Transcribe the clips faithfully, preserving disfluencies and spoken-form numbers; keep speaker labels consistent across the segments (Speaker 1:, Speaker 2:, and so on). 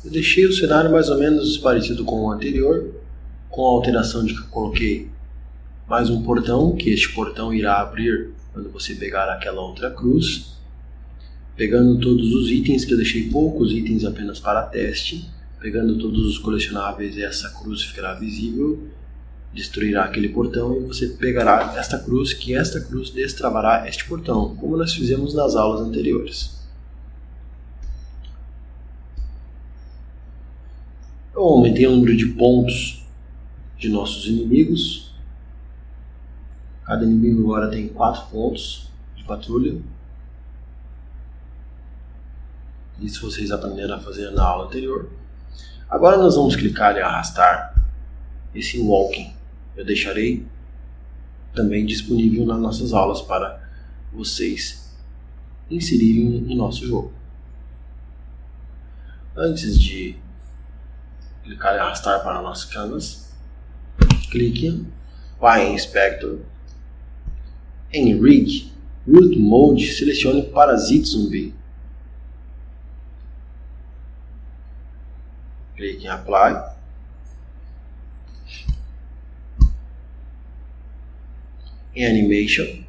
Speaker 1: Eu deixei o cenário mais ou menos parecido com o anterior, com a alteração de que eu coloquei mais um portão, que este portão irá abrir quando você pegar aquela outra cruz, pegando todos os itens, que eu deixei poucos itens apenas para teste, pegando todos os colecionáveis, essa cruz ficará visível, destruirá aquele portão e você pegará esta cruz, que esta cruz destravará este portão, como nós fizemos nas aulas anteriores. Eu aumentei o número de pontos de nossos inimigos. Cada inimigo agora tem quatro pontos de patrulha. Isso vocês aprenderam a fazer na aula anterior. Agora nós vamos clicar e arrastar esse walking. Eu deixarei também disponível nas nossas aulas para vocês inserirem no nosso jogo. Antes de clicar e arrastar para o nosso canvas, clique, vai em Inspector, em Rig, Root Mode, selecione Parasite Zumbi. Clique em Apply. Em Animation,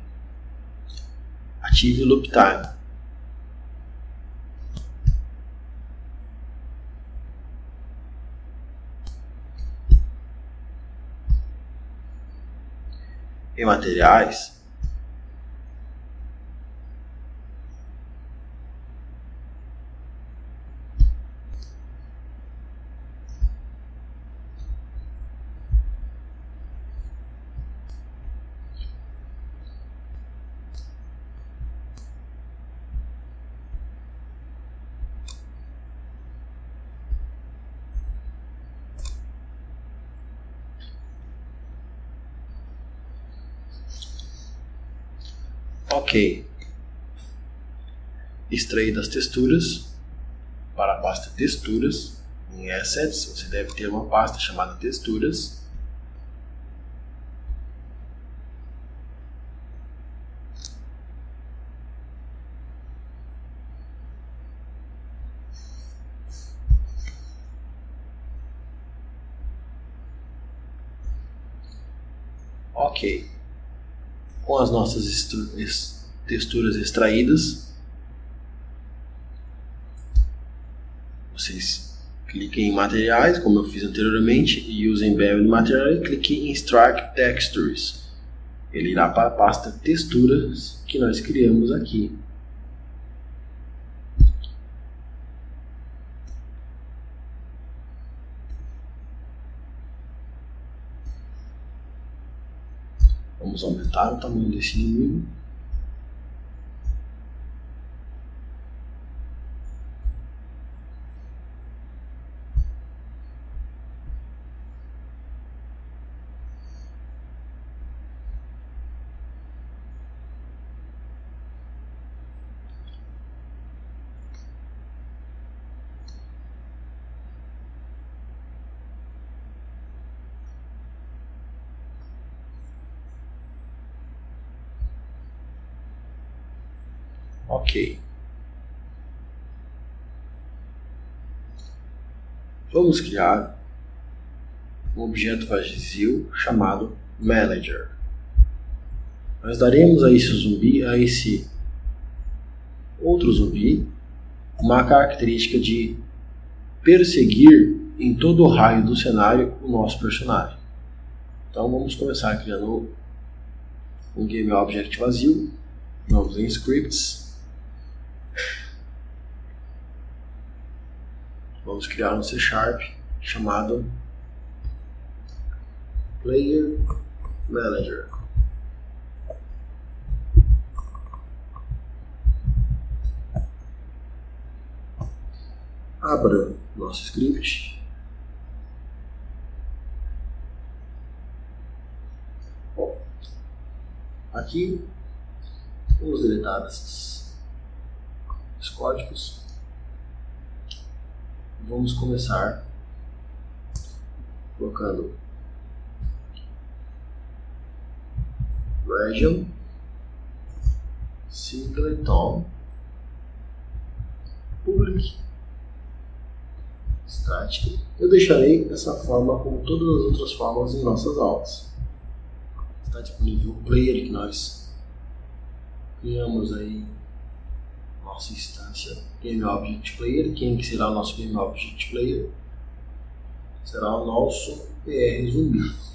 Speaker 1: ative Loop Time. Em Materiais, ok, extrair das texturas para a pasta texturas. Em Assets você deve ter uma pasta chamada texturas. Ok. Com as nossas texturas extraídas, vocês cliquem em materiais, como eu fiz anteriormente, e usem Bevel Material e cliquem em Strike Textures. Ele irá para a pasta texturas que nós criamos aqui. Vamos aumentar o tamanho desse inimigo. Ok. Vamos criar um objeto vazio chamado Manager. Nós daremos a esse zumbi, a esse outro zumbi, uma característica de perseguir em todo o raio do cenário o nosso personagem. Então vamos começar criando um Game Object vazio. Vamos em Scripts. Vamos criar um C Sharp chamado Player Manager. Abra nosso script. Bom, aqui vamos deletar esses, esses códigos. Vamos começar colocando region singleton public static. Eu deixarei essa forma como todas as outras formas em nossas aulas. Está disponível o player que nós criamos aí nossa instância GameObject Player. Quem será o nosso GameObject Player? Será o nosso P R Zumbi.